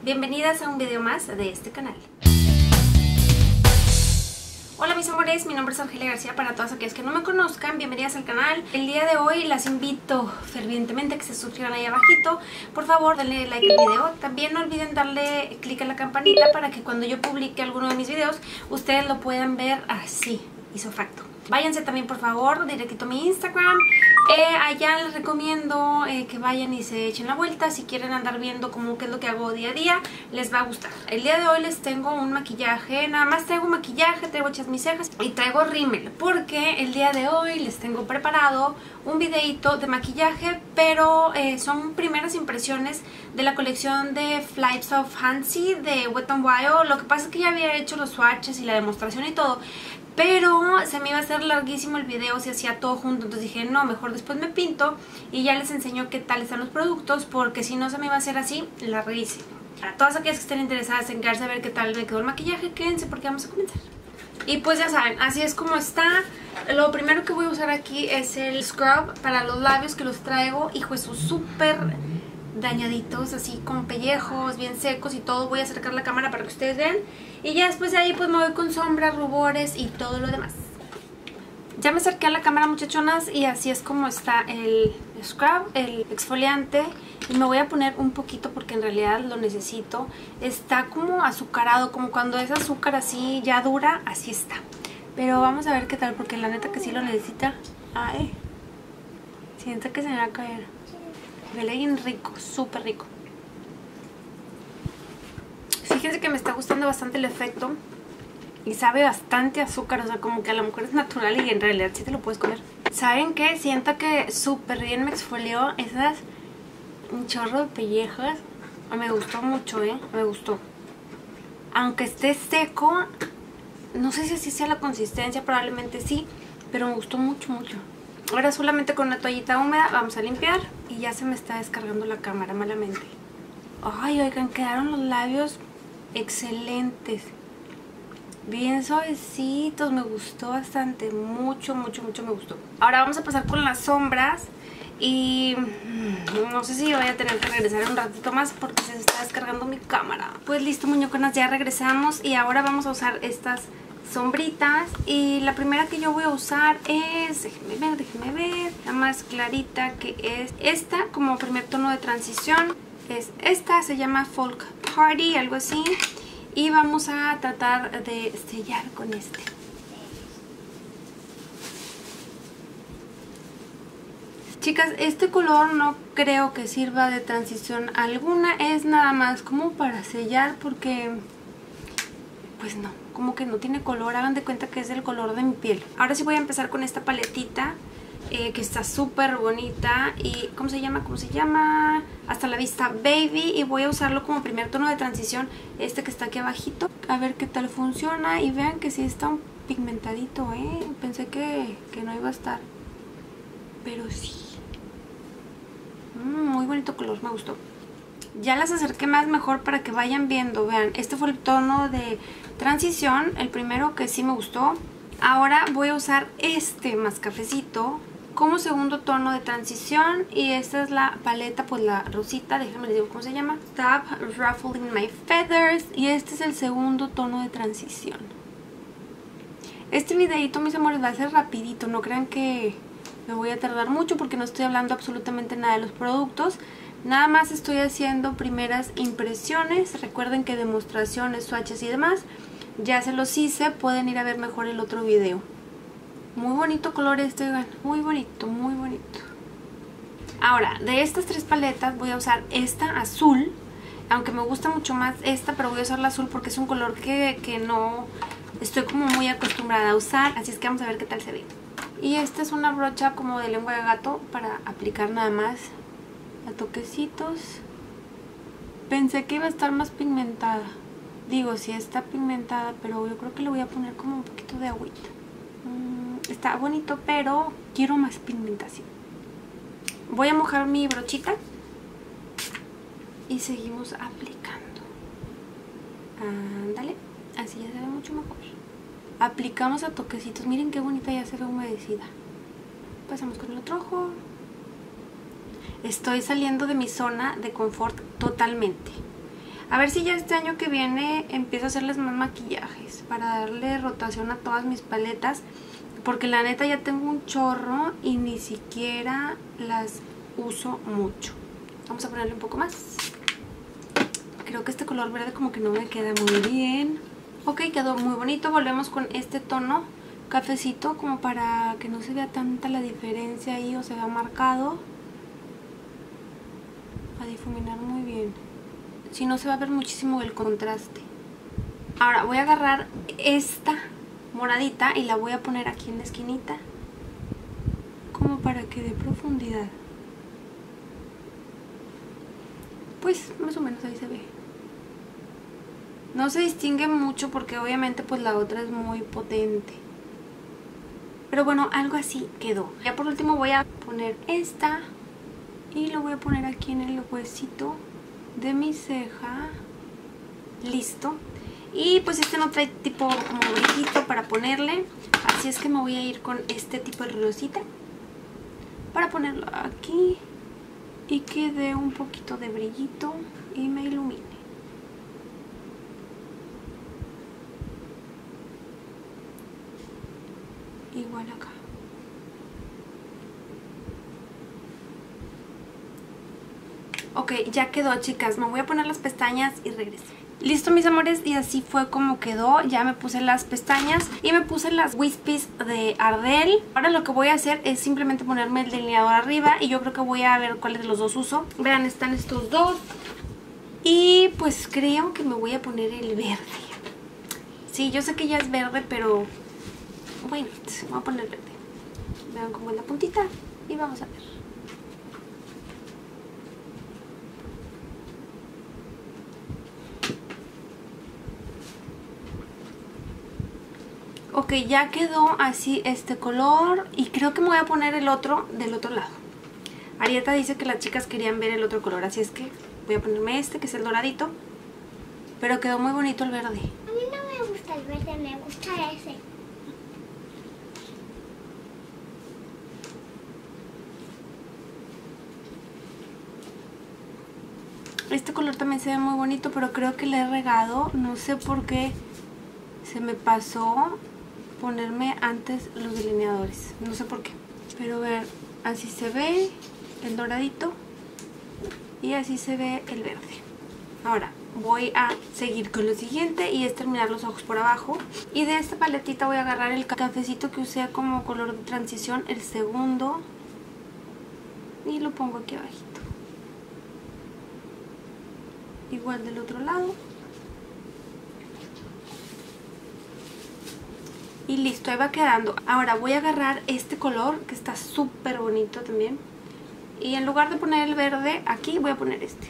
Bienvenidas a un video más de este canal. Hola mis amores, mi nombre es Angelia García. Para todas aquellas que no me conozcan, bienvenidas al canal. El día de hoy las invito fervientemente a que se suscriban ahí abajito. Por favor, denle like al video. También no olviden darle click a la campanita para que cuando yo publique alguno de mis videos, ustedes lo puedan ver así, isofacto. Váyanse también por favor directito a mi Instagram. Allá les recomiendo que vayan y se echen la vuelta. Si quieren andar viendo como qué es lo que hago día a día, les va a gustar. El día de hoy les tengo un maquillaje. Nada más traigo maquillaje, traigo hechas mis cejas y traigo rímel, porque el día de hoy les tengo preparado un videito de maquillaje, pero son primeras impresiones de la colección de Flights of Fancy de Wet n Wild. Lo que pasa es que ya había hecho los swatches y la demostración y todo, pero se me iba a hacer larguísimo el video si hacía todo junto. Entonces dije, no, mejor después me pinto y ya les enseño qué tal están los productos, porque si no se me iba a hacer así larguísimo. Para todas aquellas que estén interesadas en quedarse a ver qué tal me quedó el maquillaje, quédense porque vamos a comenzar. Y pues ya saben, así es como está. Lo primero que voy a usar aquí es el scrub para los labios, que los traigo, hijo, esos súper dañaditos, así con pellejos, bien secos y todo. Voy a acercar la cámara para que ustedes vean. Y ya después de ahí pues me voy con sombras, rubores y todo lo demás. Ya me acerqué a la cámara, muchachonas, y así es como está el scrub, el exfoliante. Y me voy a poner un poquito porque en realidad lo necesito. Está como azucarado, como cuando es azúcar así ya dura, así está. Pero vamos a ver qué tal, porque la neta que sí lo necesita. Ay, siento que se me va a caer. Huele bien rico, súper rico. Fíjense que me está gustando bastante el efecto. Y sabe bastante azúcar, o sea, como que a lo mejor es natural y en realidad sí te lo puedes comer. ¿Saben qué? Siento que súper bien me exfolió esas... un chorro de pellejos. Me gustó mucho, me gustó. Aunque esté seco, no sé si así sea la consistencia, probablemente sí, pero me gustó mucho, mucho. Ahora solamente con una toallita húmeda vamos a limpiar. Y ya se me está descargando la cámara malamente. Ay, oigan, quedaron los labios excelentes, bien suavecitos. Me gustó bastante, mucho, mucho, mucho me gustó. Ahora vamos a pasar con las sombras. Y no sé si voy a tener que regresar un ratito más porque se está descargando mi cámara. Pues listo, muñeconas, ya regresamos. Y ahora vamos a usar estas sombritas. Y la primera que yo voy a usar es, déjenme ver, la más clarita, que es esta como primer tono de transición. Es esta, se llama Folk Party, algo así. Y vamos a tratar de sellar con este. Chicas, este color no creo que sirva de transición alguna, es nada más como para sellar porque, pues no, como que no tiene color. Hagan de cuenta que es el color de mi piel. Ahora sí voy a empezar con esta paletita que está súper bonita. Y ¿cómo se llama? ¿Cómo se llama? Hasta la vista Baby. Y voy a usarlo como primer tono de transición, este que está aquí abajito. A ver qué tal funciona. Y vean que sí está un pigmentadito, Pensé que no iba a estar, pero sí. Muy bonito color, me gustó. Ya las acerqué más mejor para que vayan viendo. Vean, este fue el tono de transición, el primero que sí me gustó. Ahora voy a usar este más cafecito como segundo tono de transición. Y esta es la paleta, pues la rosita, déjenme les digo cómo se llama. Stop Ruffling My Feathers. Y este es el segundo tono de transición. Este videito, mis amores, va a ser rapidito, no crean que me voy a tardar mucho porque no estoy hablando absolutamente nada de los productos. Nada más estoy haciendo primeras impresiones. Recuerden que demostraciones, swatches y demás ya se los hice. Pueden ir a ver mejor el otro video. Muy bonito color este, oigan. Muy bonito, muy bonito. Ahora, de estas tres paletas voy a usar esta azul. Aunque me gusta mucho más esta, pero voy a usar la azul porque es un color que no estoy como muy acostumbrada a usar. Así es que vamos a ver qué tal se ve. Y esta es una brocha como de lengua de gato para aplicar nada más a toquecitos. Pensé que iba a estar más pigmentada. Digo, sí está pigmentada, pero yo creo que le voy a poner como un poquito de agüita. Está bonito, pero quiero más pigmentación. Voy a mojar mi brochita y seguimos aplicando. Ándale, así ya se ve mucho mejor. Aplicamos a toquecitos. Miren qué bonita ya se ve humedecida. Pasamos con el otro ojo. Estoy saliendo de mi zona de confort totalmente. A ver si ya este año que viene empiezo a hacerles más maquillajes para darle rotación a todas mis paletas, porque la neta ya tengo un chorro y ni siquiera las uso mucho. Vamos a ponerle un poco más. Creo que este color verde como que no me queda muy bien. Ok, quedó muy bonito. Volvemos con este tono cafecito como para que no se vea tanta la diferencia ahí o se vea marcado. A difuminar muy bien. Si no se va a ver muchísimo el contraste. Ahora voy a agarrar esta moradita y la voy a poner aquí en la esquinita, como para que dé profundidad. Pues más o menos ahí se ve. No se distingue mucho porque obviamente pues la otra es muy potente. Pero bueno, algo así quedó. Ya por último voy a poner esta y lo voy a poner aquí en el huesito de mi ceja. Listo. Y pues este no trae tipo como brillito para ponerle, así es que me voy a ir con este tipo de rosita para ponerlo aquí y que dé un poquito de brillito y me ilumine. Igual acá. Ok, ya quedó, chicas. Me voy a poner las pestañas y regreso. Listo, mis amores, y así fue como quedó. Ya me puse las pestañas y me puse las Wispies de Ardell. Ahora lo que voy a hacer es simplemente ponerme el delineador arriba y yo creo que voy a ver cuáles de los dos uso. Vean, están estos dos y pues creo que me voy a poner el verde. Sí, yo sé que ya es verde, pero bueno, voy a poner verde. Vean cómo es la puntita y vamos a ver. Ok, ya quedó así este color y creo que me voy a poner el otro del otro lado. Arieta dice que las chicas querían ver el otro color, así es que voy a ponerme este que es el doradito. Pero quedó muy bonito el verde. A mí no me gusta el verde, me gusta ese. Este color también se ve muy bonito, pero creo que le he regado. No sé por qué se me pasó ponerme antes los delineadores. No sé por qué. Pero vean, así se ve el doradito y así se ve el verde. Ahora voy a seguir con lo siguiente y es terminar los ojos por abajo. Y de esta paletita voy a agarrar el cafecito que usé como color de transición, el segundo. Y lo pongo aquí abajito. Igual del otro lado. Y listo, ahí va quedando. Ahora voy a agarrar este color que está súper bonito también. Y en lugar de poner el verde aquí, voy a poner este.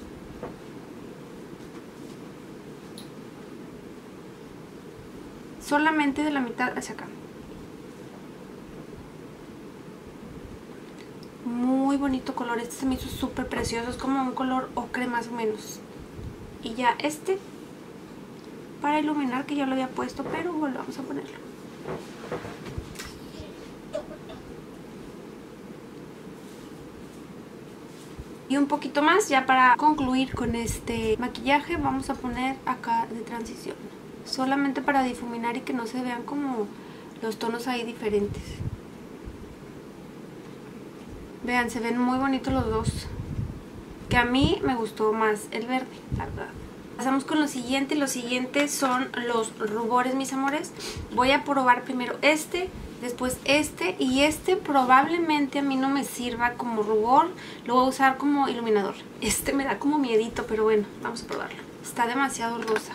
Solamente de la mitad hacia acá. Muy bonito color, este se me hizo súper precioso. Es como un color ocre más o menos. Y ya este para iluminar, que ya lo había puesto, pero volvamos a ponerlo. Y un poquito más ya para concluir con este maquillaje. Vamos a poner acá de transición, solamente para difuminar y que no se vean como los tonos ahí diferentes. Vean, se ven muy bonitos los dos, que a mí me gustó más el verde, la verdad. Pasamos con lo siguiente, y lo siguiente son los rubores, mis amores. Voy a probar primero este, después este, y este probablemente a mí no me sirva como rubor, lo voy a usar como iluminador. Este me da como miedito, pero bueno, vamos a probarlo. Está demasiado rosa.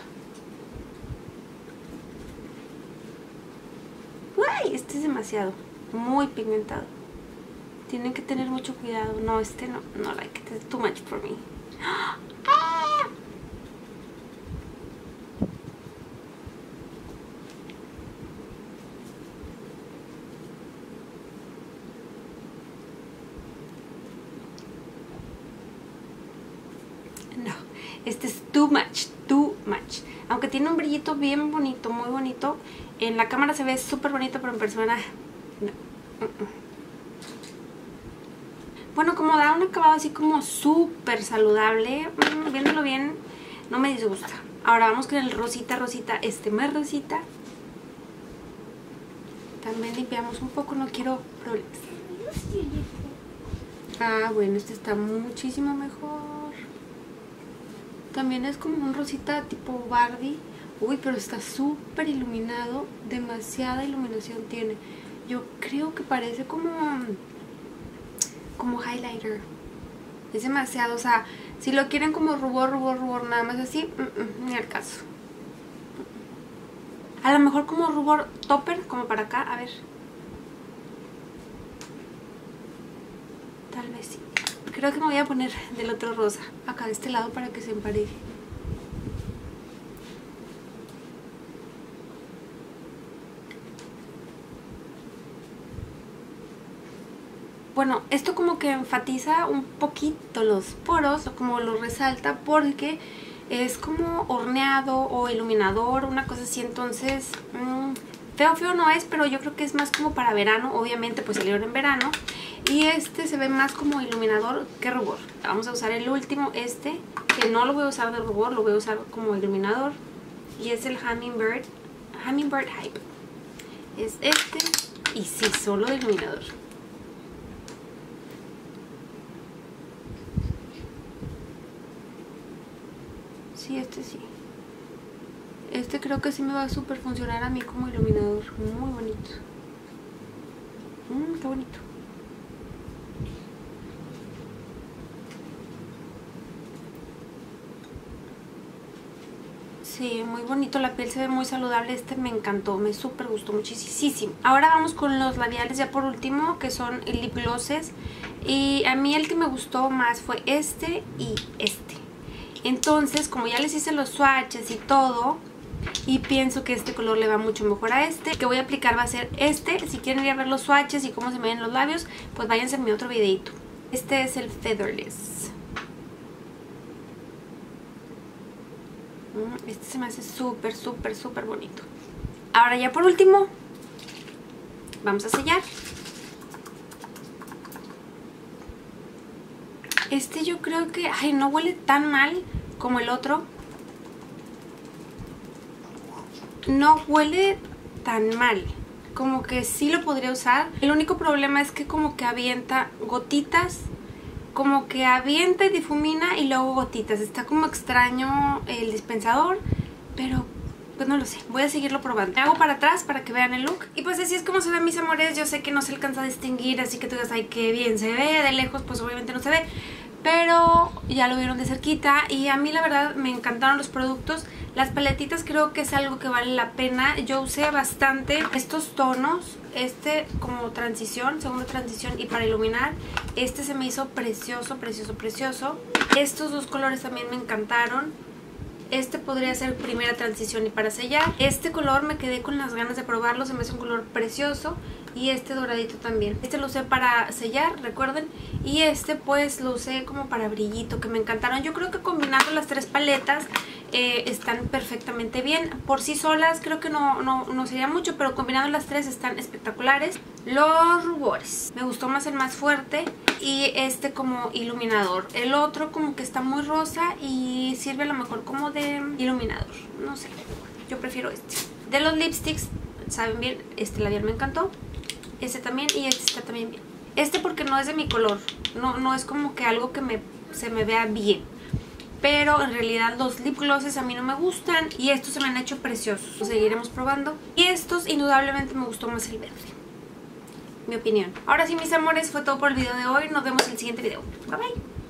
¡Uy! Este es demasiado, muy pigmentado. Tienen que tener mucho cuidado. No, este no like it, it's too much for me. ¡Ah! No, este es too much, too much. Aunque tiene un brillito bien bonito, muy bonito. En la cámara se ve súper bonito, pero en persona no. Bueno, como da un acabado así como súper saludable, viéndolo bien, no me disgusta. Ahora vamos con el rosita, más rosita. También limpiamos un poco, no quiero problemas. Ah, bueno, este está muchísimo mejor. También es como un rosita tipo Barbie. Uy, pero está súper iluminado. Demasiada iluminación tiene. Yo creo que parece como highlighter. Es demasiado, o sea, si lo quieren como rubor, nada más así, ni al caso. A lo mejor como rubor topper, como para acá, a ver. Tal vez sí. Creo que me voy a poner del otro rosa, acá de este lado, para que se empareje. Bueno, esto como que enfatiza un poquito los poros, como lo resalta, porque es como horneado o iluminador, una cosa así. Entonces, feo no es, pero yo creo que es más como para verano. Obviamente pues salieron en verano. Y este se ve más como iluminador que rubor. Vamos a usar el último, que no lo voy a usar de rubor, lo voy a usar como iluminador. Y es el Hummingbird Hype. Es este, y sí, solo de iluminador. Sí, este sí. Este creo que sí me va a súper funcionar a mí como iluminador. Muy bonito. Qué bonito. Sí, muy bonito. La piel se ve muy saludable. Este me encantó. Me súper gustó muchísimo. Ahora vamos con los labiales ya por último, que son lip glosses. Y a mí el que me gustó más fue este y este. Entonces, como ya les hice los swatches y todo, y pienso que este color le va mucho mejor a este, el que voy a aplicar va a ser este. Si quieren ir a ver los swatches y cómo se me ven los labios, pues váyanse a mi otro videito. Este es el Featherless. Este se me hace súper bonito. Ahora ya por último, vamos a sellar. Este yo creo que, no huele tan mal como el otro. No huele tan mal. Como que sí lo podría usar. El único problema es que como que avienta gotitas. Como que avienta y difumina y luego gotitas. Está como extraño el dispensador, pero pues no lo sé. Voy a seguirlo probando. Me hago para atrás para que vean el look. Y pues así es como se ven, mis amores. Yo sé que no se alcanza a distinguir, así que tú digas, ay, qué bien se ve. De lejos pues obviamente no se ve, pero ya lo vieron de cerquita. Y a mí la verdad me encantaron los productos. Las paletitas creo que es algo que vale la pena. Yo usé bastante estos tonos. Este como transición, segunda transición, y para iluminar. Este se me hizo precioso. Estos dos colores también me encantaron. Este podría ser primera transición y para sellar. Este color me quedé con las ganas de probarlo. Se me hace un color precioso. Y este doradito también. Este lo usé para sellar, recuerden. Y este pues lo usé como para brillito, que me encantaron. Yo creo que combinando las tres paletas están perfectamente bien. Por sí solas creo que no sería mucho, pero combinando las tres están espectaculares. Los rubores. Me gustó más el más fuerte y este como iluminador. El otro como que está muy rosa y sirve a lo mejor como de iluminador. No sé, yo prefiero este. De los lipsticks, saben bien, este labial me encantó. Este también, y este está también bien. Este porque no es de mi color. No es como que algo que se me vea bien. Pero en realidad los lip glosses a mí no me gustan. Y estos se me han hecho preciosos. Los seguiremos probando. Y estos indudablemente me gustó más el verde. Mi opinión. Ahora sí, mis amores, fue todo por el video de hoy. Nos vemos en el siguiente video. Bye bye.